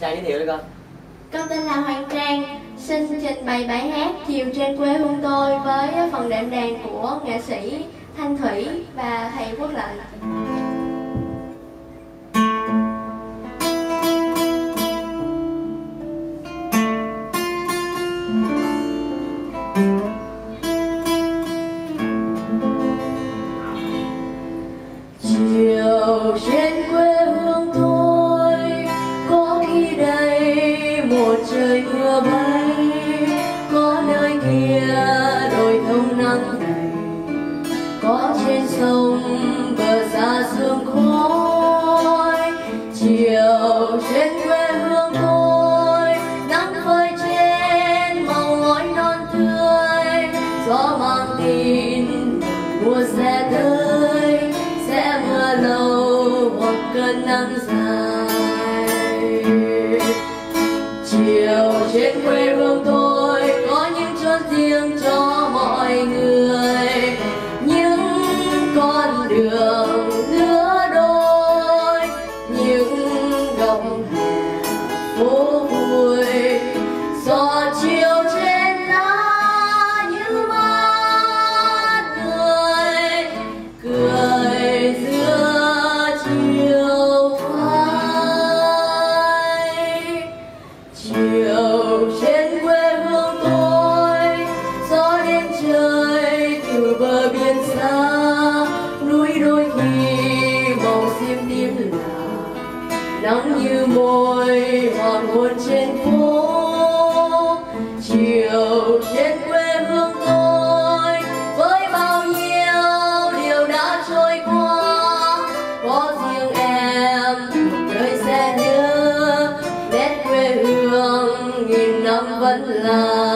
Trang giới thiệu đi con. Con tên là Hoàng Trang, xin trình bày bài hát Chiều trên quê hương tôi với phần đệm đàn của nghệ sĩ Thanh Thủy và thầy Quốc Lợi. Chiều trên quê hương tôi có khi đây một trời mưa bay, có nơi kia đồi thông nắng đầy, có trên sông bờ xa sương khói. Chiều trên quê hương tôi nắng phơi trên màu ngói non tươi, gió mang tin mùa sẽ tới, sẽ mưa lâu hoặc cơn nắng dài. Chiều trên quê hương tôi có những chốn riêng cho mọi người, những con đường lứa đôi, những góc hè phố vui. Gió chiều trên lá như mát cười, cười giữa chiều phai. Chiều trên quê hương tôi gió đêm trời từ bờ biển xa, núi đôi khi màu xiêm tím là nắng như môi hoàng hôn trên phố. Chiều trên quê hương tôi với bao nhiêu điều đã trôi qua, có riêng em một đời sẽ nhớ, nét quê hương nghìn năm vẫn là